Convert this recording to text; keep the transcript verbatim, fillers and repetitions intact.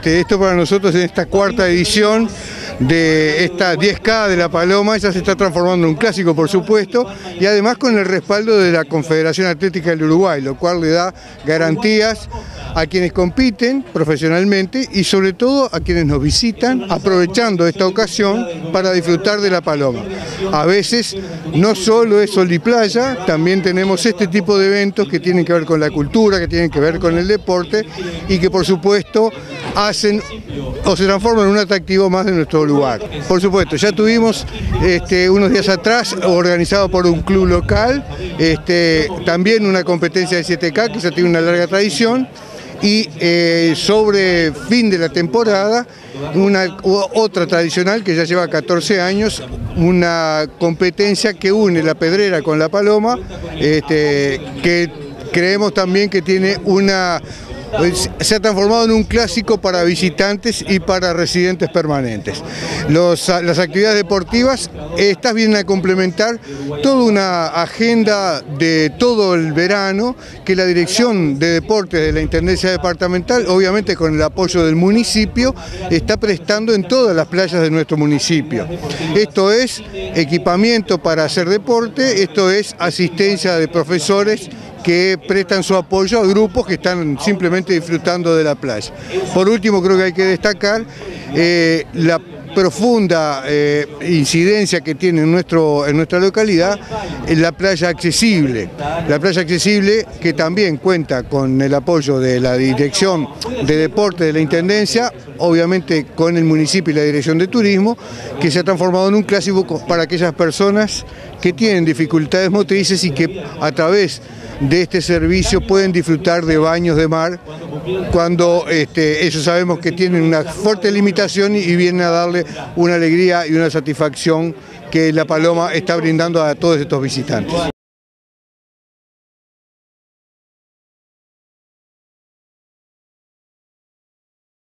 Esto para nosotros en esta cuarta edición de esta diez K de La Paloma, ya se está transformando en un clásico, por supuesto, y además con el respaldo de la Confederación Atlética del Uruguay, lo cual le da garantías a quienes compiten profesionalmente y sobre todo a quienes nos visitan, aprovechando esta ocasión para disfrutar de La Paloma. A veces no solo es sol y playa, también tenemos este tipo de eventos que tienen que ver con la cultura, que tienen que ver con el deporte y que por supuesto hacen o se transforman en un atractivo más de nuestro lugar. Por supuesto, ya tuvimos este, unos días atrás, organizado por un club local, este, también una competencia de siete K que ya tiene una larga tradición, y eh, sobre fin de la temporada, una otra tradicional que ya lleva catorce años, una competencia que une la Pedrera con La Paloma, este, que creemos también que tiene una... se ha transformado en un clásico para visitantes y para residentes permanentes. Los, las actividades deportivas, estas vienen a complementar toda una agenda de todo el verano que la Dirección de Deportes de la Intendencia Departamental, obviamente con el apoyo del municipio, está prestando en todas las playas de nuestro municipio. Esto es equipamiento para hacer deporte, esto es asistencia de profesores que prestan su apoyo a grupos que están simplemente disfrutando de la playa. Por último, creo que hay que destacar eh, la profunda eh, incidencia que tiene en, nuestro, en nuestra localidad en la playa accesible. La playa accesible que también cuenta con el apoyo de la Dirección de Deporte de la Intendencia, obviamente con el municipio y la Dirección de Turismo, que se ha transformado en un clásico para aquellas personas que tienen dificultades motrices y que a través de este servicio pueden disfrutar de baños de mar cuando este, ellos sabemos que tienen una fuerte limitación y vienen a darle una alegría y una satisfacción que La Paloma está brindando a todos estos visitantes.